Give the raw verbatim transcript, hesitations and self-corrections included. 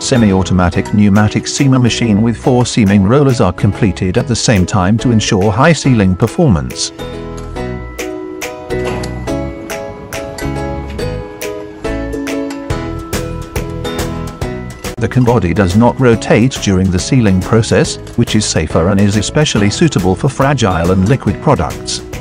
Semi-automatic pneumatic seamer machine with four seaming rollers are completed at the same time to ensure high sealing performance. The cam body does not rotate during the sealing process, which is safer and is especially suitable for fragile and liquid products.